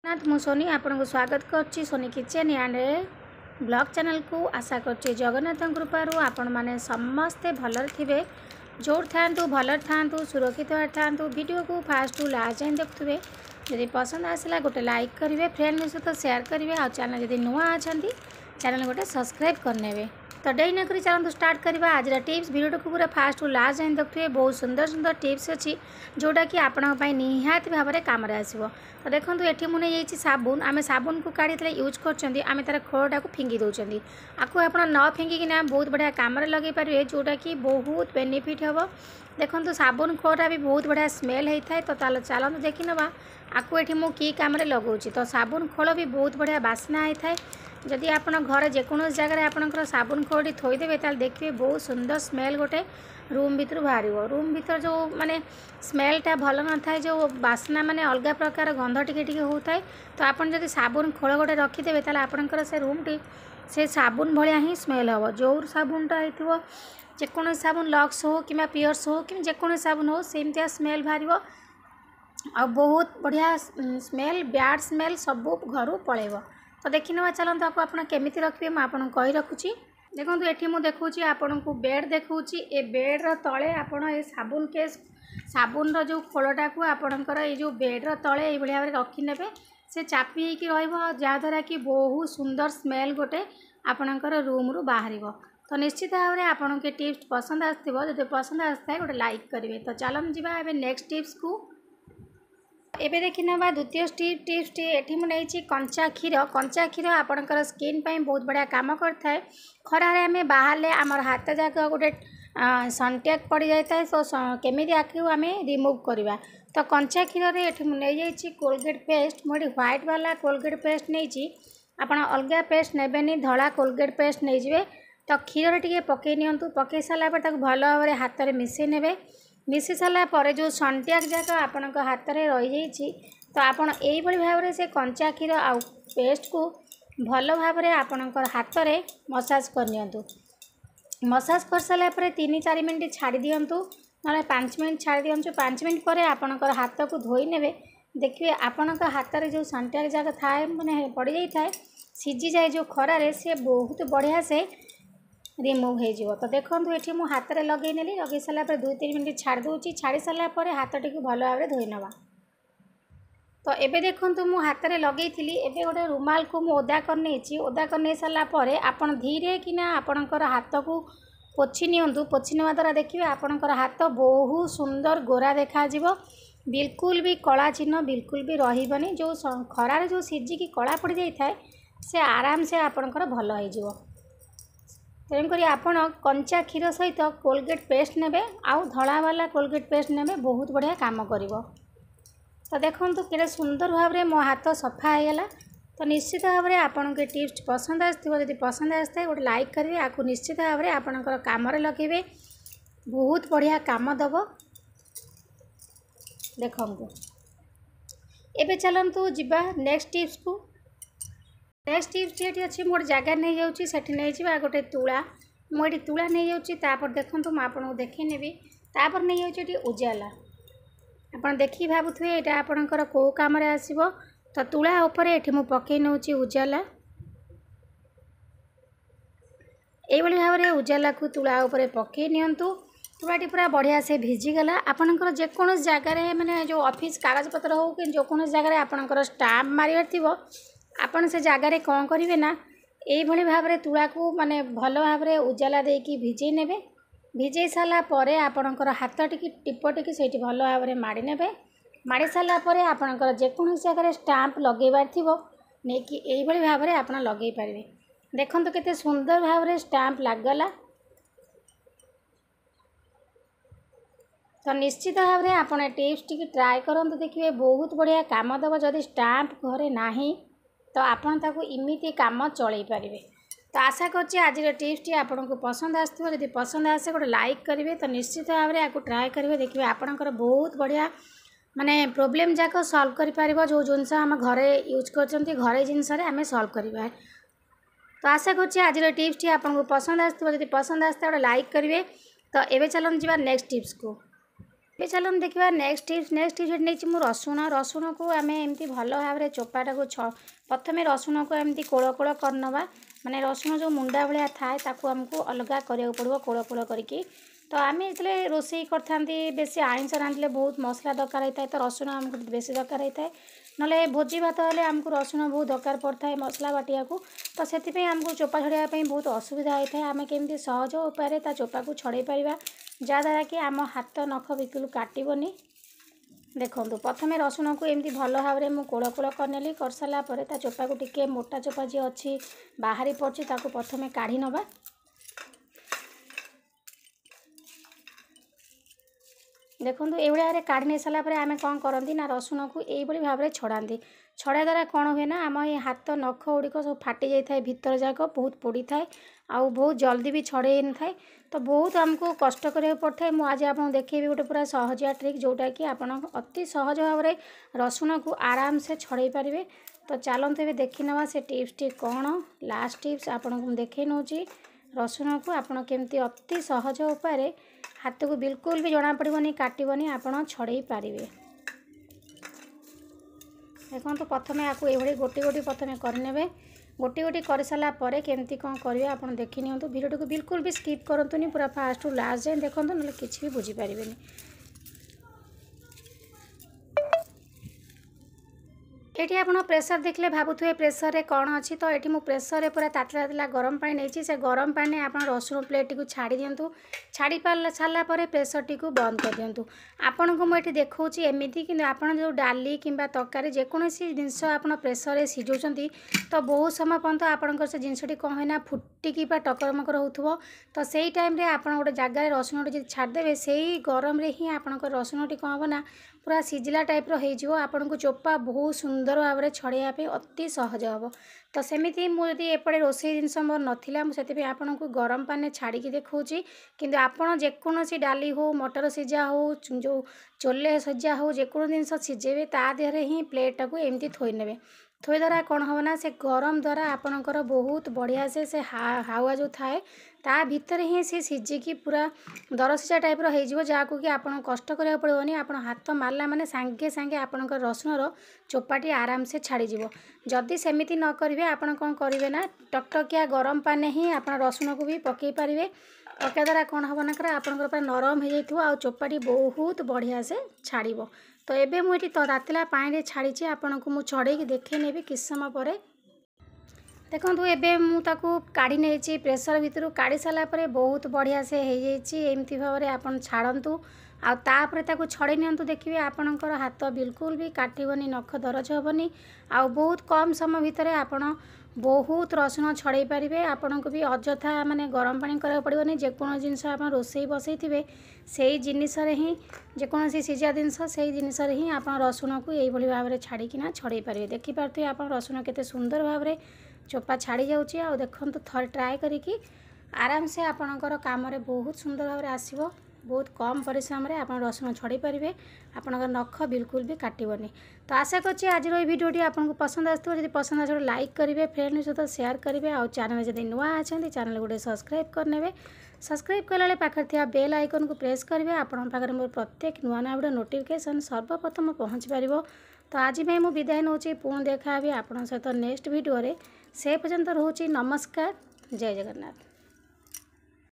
मु सोनी आपन को स्वागत करछि Soni kitchen and blog channel को आशा करछि जगन्नाथ कृपारू आपण माने समस्ते भलर थिबे जोर थांतु भलर थांतु सुरक्षित थांतु वीडियो को फास्ट टू लास्ट जाए देखुवे यदि पसंद आसला गोटे लाइक करेंगे फ्रेंड सहित शेयर करेंगे आ चैनल यदि नुआ अच्छा चैनल गोटे सब्सक्राइब करने तो डे नक चलते स्टार्ट करवा आज टिप्स वीडियो को पूरा फास्ट टू लास्ट जाए देखुए बहुत सुंदर सुंदर टिप्स अच्छी जोटा कि आपण निहाती भाव में कम आसो तो देखो ये मुझे साबुन आम साबुन को काढ़ी यूज कर तार खोलटा को फिंगी दौरान आपको आप न फिंगिकिना बहुत बढ़िया कम लगे पारे जोटा कि बहुत बेनिफिट हम देखो साबुन खोलटा भी बहुत बढ़िया स्मेल होता है तो चलते देखी ना आपको ये मुझे कम लगौची तो साबुन खोल भी बहुत बढ़िया बास्ना होता है जदि आप घर जेकोसी जगह आपंकर साबुन खोलटी थोदेवे देखिए बहुत सुंदर स्मेल गोटे रूम भीतर बाहर रूम भीतर जो माने स्मेलटा भल न था जो बास्ना माने अलग प्रकार गंध टिके होता है तो आपन जदि साबुन खोल गोटे रखिदेवे आपंकर से रूमटी से साबुन भाया ही स्मेल हम जो साबुनटा हो जेकोसी साबुन लक्स हो कि पियर्स हो कि जेकोसी साबुन हो सेमतिया स्मेल बाहर आ बहुत बढ़िया स्मेल बैड स्मेल सब घर पलैब तो देखी ना चलते आपको आप केमी रखिए मुझे आपको कही रखुची देखो ये मुझे देखुची आपन को बेड देखुची ए बेड्र तले आपण ए साबुन केस साबुन जो खोलटा को आपणकर ये जो बेड्र तले ये भाव में रखिने से चापी हो जहाँद्वारा कि बहुत सुंदर स्मेल गोटे आपणकर रूम रू बाहर तो निश्चित भाव में आपन के टिप्स पसंद आसो जो पसंद आसता है गोटे लाइक करेंगे तो चलन जी नेक्स्ट टिप्स को एबे देखी ना द्वितीय टिप्स टी मुझे कंचा क्षीर आपणकर स्किन पे बहुत बढ़िया काम करता है खरारे आम बाहर आमर हाथ जाक गोटे सनटैग पड़ जाए तो केमी आखिर आम रिमूव करवा तो कंचा क्षीर नहीं कोलगेट पेस्ट मुझे व्हाइट वाला कोलगेट पेस्ट नहीं आप अलग पेस्ट नेबेनी धला कोलगेट पेस्ट नहीं जाए तो क्षीर टे पकई नियंतु पकई सारापर भल भाव में हाथ में मिसई ने मिसी सारापर जो सनटैग जाक आपण हाथ में रही तो आपड़ यही भाव में से कंचा क्षीर आ पेस्ट को भल भाव में आपणकर हाथ में मसाज करनी मसाज कर सारापर 3-4 मिनट छाड़ी दिंतु ना 5 मिनट छाड़ी दिंतु 5 मिनट पर आपणकर हाथ को धोई ने देखिए आपण हाथ में जो सनटैग जाक थाए मैंने पड़ जाए सीझी जाए जो खरारे से बहुत बढ़िया से रिमूव हो तो देखो ये मुझे हाथ में लगे नेली लगे सारापर 2-3 मिनट छाड़ दूची छाड़ी सारापर हाथ टी भल भाव में धोई नवा तो एबे देखो मु हाथ में लगे एबे गोटे रुमाल को मुझे ओदा कर नहीं सारापर आपड़ धीरे किना आपणकर हाथ को पोछि नियंतु पोछि नेवा द्वारा देखिए आपणकर हाथ बहुत सुंदर गोरा देखा बिल्कुल भी कला चिन्ह बिल्कुल भी रही जो खरार जो सीझिकी कला पड़ जाए से आराम से आपणकर भल हो तेणुक आपड़ कंचा क्षीर सहित कोलगेट पेस्ट ने आउ धला वाला कोलगेट पेस्ट ने बहुत बढ़िया काम कर तो देखो कि सुंदर भाव में मो हाथ सफा होगला तो निश्चित भाव में आपन के टिप्स पसंद आसो जब पसंद आसता है गोटे लाइक करेंगे आपको निश्चित भाव में आपंकर कम लगे बहुत बढ़िया कम दब देखु एबे चलतु जीवा नेक्स्ट टिप्स को नेक्स्ट टिप्स ये अच्छी मोटे जगह नहीं जाऊँगी नहीं जा गोटे तुला मुझे तुला नहीं जाऊँगी देखो मुझे आपको देखी नेबी तापर नहीं जाऊँगी उजाला आप देखिए भावुए यहाँ आपणकर कौ कम आसो तो तुला उपर ये मुझे पकई नौ उजाला ये भाव में उजाला को तुला उपर पकई नियंतु तुलाटी पूरा बढ़िया से भिजिगला आपणकर जेकोसी जगार मैंने जो ऑफिस कागज पत्र हो कि जेकोसी जगह आपणकर स्टाम्प मारिबार थिबो आपन से जगार कौन करेंगे ना यही भाव में तुला को माने भल भाव में उजाला देकी भिजई ने भिजई सारापर आपणकर हाथ टी टिपटिकी से भल भाव में माड़ी ने माड़ी सारापर आपणकर जेकोसी जगह स्टाम्प लगेबार थी नहीं कि यही भाव में आप लगे पारे देखो केते सुंदर भाव में स्टाम्प लगला तो निश्चित भाव में आप टिप्स टी ट्राए करूँ देखिए बहुत बढ़िया काम दब जदि स्टाम्प घरे नाही तो आपन ताको इमिति काम चलई पारे तो आशा करछि आज टिप्स टी आपको पसंद आसो जब पसंद आसे गोटे लाइक करेंगे तो निश्चित भाव में आपको ट्राए करेंगे देखिए आपणकर बहुत बढ़िया माने प्रोब्लेम जाक सॉल्व कर पारिबो जो जिनस आम घरे यूज करछंती घरे जिनस आम सॉल्व करिबा तो आशा करछि आज टिप्स टी आपको पसंद आसो जब पसंद आसता गोटे लाइक करेंगे तो एबे चलन जी नेक्स्ट टिप्स को ଏବେ ଚାଲନ୍ତୁ ଦେଖିବା ନେକ୍स्ट टिप्स नहीं रसुण को आम एमती भल भाव में चोपाटा को प्रथम रसुण को एमती कोल कोल करनवा माने रसुण जो मुंडा भाया थाए ताकू आमको अलग करा पड़ो कोल कोल करके। तो आम जो रोषे करते बेसी आइंस रांधले बहुत मसला दरकार होता है तो रसुण आमको बेसी दरकार होता है ना भोजी भात हेल्ले आमको रसुण बहुत दरकार पड़ता है मसला बाटिया को। तो से आमको चोपा छड़ाई बहुत असुविधा होता है आम केमती सहज उपाय चोपा को छड़े पार जहाँद्वारा कि आम हाथ नख बिल्कुल काटबनी। देखो प्रथम रसुण को एमती भल भाव में कोल कोल करनेली कर सारापर चोपा को टिके मोटा चोपा जी अच्छी बाहरी पड़ी प्रथम काढ़ी नवा। देखो ये काढ़ी नहीं सारापर आम कौन करती ना रसुण को यही भाव में छड़ाती छड़ा द्वारा कौन हुए ना आम ये हाथ नख गुड़िक सब फाटी जाए भीतर जाक बहुत पोड़ी थाए आउ बहुत जल्दी भी छड़े न थाए तो बहुत आमको कष्ट करा पड़ता है। मुझे आज आपको देखी गोटे पूरा सहजिया ट्रिक जोटा कि आप अति सहज भाव में रसुण को आराम से छड़े पारे। तो चलते ये देखी नवा से टिप्स टी कौन लास्ट टिप्स आपको देखे नौ रसुण को आपड़ केमती अति सहज उपाय हाथ को बिल्कुल भी जना पड़ोनी काटबनी आपड़ छड़े पारे। देखो तो प्रथम आपको ये गोटी गोटी प्रथम करने गोटी गोटी कर सारापर केमती कौन करेंगे आप देखी नि वीडियो को बिल्कुल भी स्किप करंतुनी पूरा फास्ट टू लास्ट जाए देखो ना किसी भी बुझीपारे। ये आप प्रेसर देखले भावुए प्रेसर रे कौन अच्छी तो ये मुझे प्रेसर रे पूरा तातला तातला गरम पानी नहीं से गरम पानी आप रसुण प्लेट को छाड़ी दिंतु छाड़ी सारापर प्रेसर टी को बंद कर दिंतु। आपन को मुझे देखा एमती कि आप जो डाली कि तरकारी जेकोसी जिनस आप प्रेसर रे सिझुंट तो बहुत समय पर्यंत आपंकर से जिनसटी कौन है फुटिकी टकर मकर हो तो से टाइम आप गोटे जगार रसुण टी छाड़देवे से गरम रे ही आपंकर रसुण टी कौन हम ना पूरा सिझला टाइप हो आपन को चोपा बहुत सुंदर भाव में छड़ाई अति सहज हम। तो सेमती मुझे एपटे रोसे जिनस मोर नाला मुझे आपन को गरम पानी छाड़ी देखी किंतु आपड़ जेकोसी डाली हो मटर सिझा हो जो चोले सिझा हो जेको जिन सिझेबे ता देहरे ही प्लेट को एमती थोईने थोई द्वारा कौन हम ना से गरम द्वारा आपणकर बहुत बढ़िया से हावा जो थाए ता भितर ही सी सिझिकी पूरा दरसिझा टाइप हो जहाँको कि आपन कष्ट करा पड़ोनी आप हाथ मारला माने सांगे सांगे आपणकर रसुणर चोपाटी आराम से छाड़ीज। जदि सेमिति न करेंगे आपन कौन करेंगे ना टकटकिया गरम पानी ही आप रसुण को भी पकई पारे पकड़ा द्वारा कौन हम ना आपंकर पूरा नरम हो जाए चोपाटी बहुत बढ़िया से छाड़। तो एबे मुझे तो तातला पानी छाड़ी आपन को मुझे छड़े देखे नेबी किस समय पर देखो एबे मुझे काढ़ी नहीं प्रेसर भितर काढ़ी सारापर बहुत बढ़िया से हो एमती भाव में आप छाड़तु आउे छड़े नियंतु देखिए आपणकर हाथ बिल्कुल भी काटबनी नख दरज हेनी आ बहुत कम समय भितर आपड़ बहुत रसुण छड़े पारे आपन को भी अजथा माने गरम पानी करा पड़ोनी जेको जिनस आप रोसे बसई थे से जिनस ही जेकोसी सिझा जिनस से जिनस ही आप रसुण को यही भाव में छाड़ीना छड़े पारे। देखिपे आप रसुण केते सुंदर भाव में चोपा छाड़ी जाऊँगी आ देखो थोड़े ट्राए करी आराम से आपणकर काम बहुत सुंदर भाव में आसो बहुत कम परिश्रम रे आप रसुण छड़े पारे आपनकर नख बिल्कुल भी काटबनी। तो आशा करछि आज भिडियोटी आपको पसंद आसो जब पसंद आस लाइक करेंगे फ्रेंड सहित शेयर करेंगे आ चैनल जब नुआ अच्छा चैनल गोटे सब्सक्राइब करने सब्सक्राइब कला पाखे थी बेल आइकन को प्रेस करेंगे आपण पाखे मोर प्रत्येक नुआ नुआ वीडियो नोटिफिकेशन सर्वप्रथम पहुँच पार। तो आज मैं मुझे विदाय नौ पुणी देखा आप सहित नेक्स्ट वीडियो से पर्यंत रोचे नमस्कार जय जगन्नाथ।